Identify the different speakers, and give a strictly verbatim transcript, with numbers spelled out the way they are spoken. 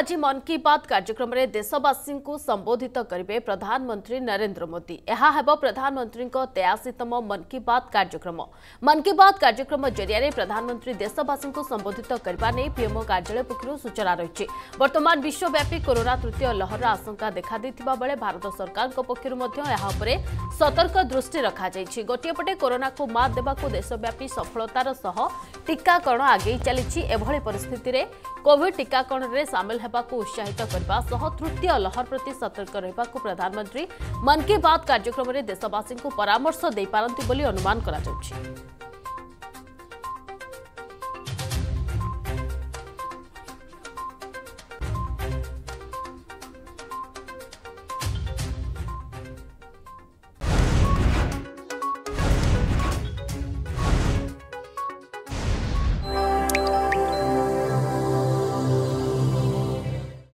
Speaker 1: आज मन की बात कार्यक्रम में देशवासी को संबोधित करेंगे प्रधानमंत्री नरेंद्र मोदी। यह है प्रधानमंत्री तेयासीतम मन की बात कार्यक्रम। मन की बात कार्यक्रम जरिए प्रधानमंत्री देशवासी को संबोधित करने पीएमओ कार्यालय पक्षर सूचना रही। वर्तमान विश्वव्यापी कोरोना तृतीय लहर आशंका देखा बेले भारत सरकार पक्षर सतर्क दृष्टि रखा। गोटेपटे कोरोना को मात देवाक देशव्यापी सफलतार सह टीकाकरण आगे चली। एभली परिस्थिति में कोविड टीकाकरण में सामिल होगाकू उत्साहित करने सह तृतीय लहर प्रति सतर्क रहिबाकू प्रधानमंत्री मन की बात कार्यक्रम में देशवासी को परामर्श दे पारंती बोली अनुमान करा जाउछि।